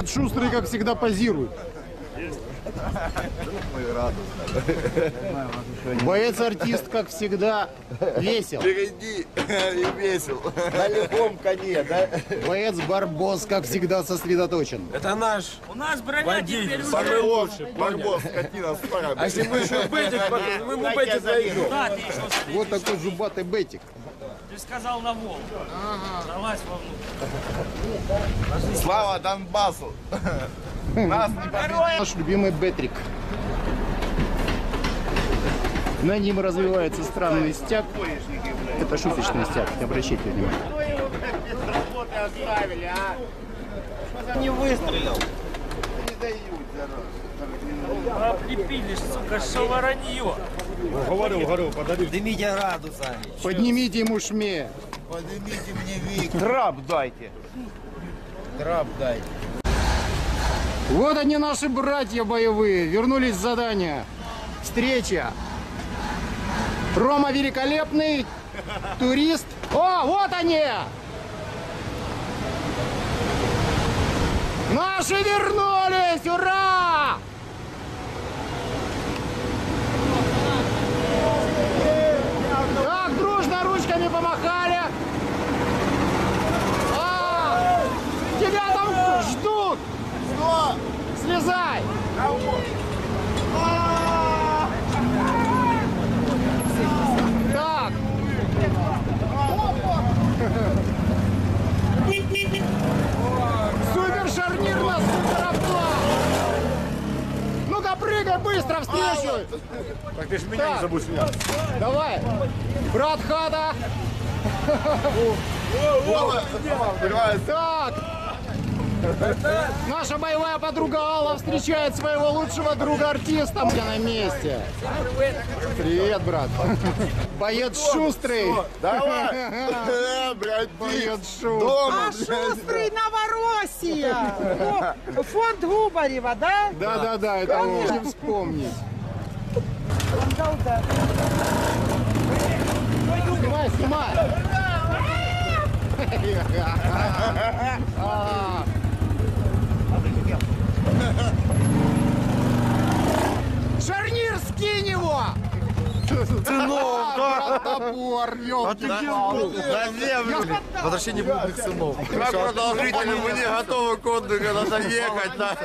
Шустрый, как всегда, позирует. Боец-артист, как всегда, весел. Впереди и весел. На лихом коне, да? Боец Барбос, как всегда, сосредоточен. Это наш. У нас броня теперь уже. Барбос, скотина, спара. А если мы еще бетик, мы ему бетик зайдем. Да, ты еще Вот такой зубатый бетик. Ты сказал на волну. Залазь вовнутрь. Слава Донбассу. Нас не победит. Наш любимый бетрик. На ним развивается странный стяг. Это шуточный стяг, не обращайте внимания. Не выстрелил. Облепили, сука, что воронье. Говорю, подали. Дымите градуса. Поднимите ему шме. Поднимите мне вик. Трап дайте. Трап дайте. Вот они, наши братья боевые. Вернулись с задания. Встреча. Рома великолепный. Турист. О, вот они! Наши вернулись! Ура! Так, дружно ручками помахали. Тебя там ждут! Что? Слезай! Так. Супер шарнир на супер авто! Ну-ка прыгай быстро встречу! Так ты ж меня не забудь снять. Давай! Брат Хата! Так! Наша боевая подруга Алла встречает своего лучшего друга-артиста. Я на месте. Привет, брат. Боец шустрый. Давай. Блядь, Боец шустрый. дома. А шустрый Новороссия! Фонд Губарева, да? Да, это можно не вспомнить. Снимай. Шарнир, скинь его! Сынов, да. Топор, ёпки. На землю. Возвращение блудных сынов. Как продолжительно мы не готовы к отдыху, надо ехать. Да.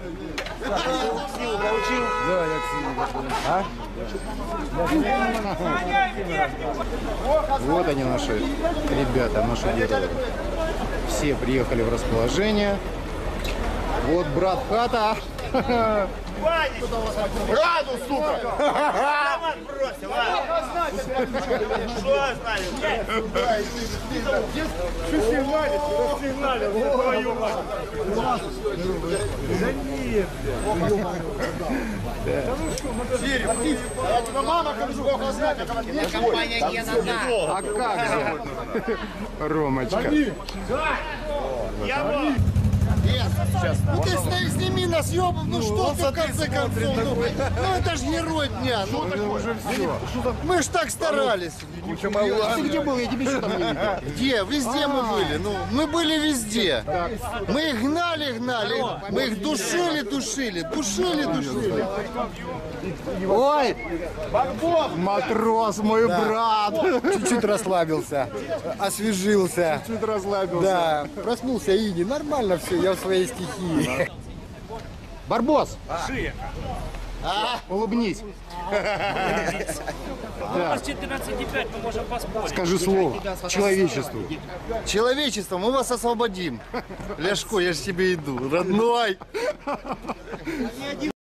Вот они, наши ребята, наши герои. Все приехали в расположение. Вот брат Хата. Раду, сука! А как же? Ромочка. Ну ты сними нас, ёбан, ну что ты в конце концов, ну это ж герой дня, ну Уже все. мы ж так старались. Ты где был? Я тебе еще там не видел. Где? Везде мы были, ну мы были везде. Мы их гнали, мы их душили. Ой! Матрос, мой брат! Чуть-чуть расслабился, освежился. Чуть расслабился. Да, проснулся и нормально все, я в своей стихии. Барбос! Улыбнись. У нас 14,5, мы можем поспорить. Скажи слово человечеству. Человечество, мы вас освободим. Ляшко, я ж тебе иду, родной.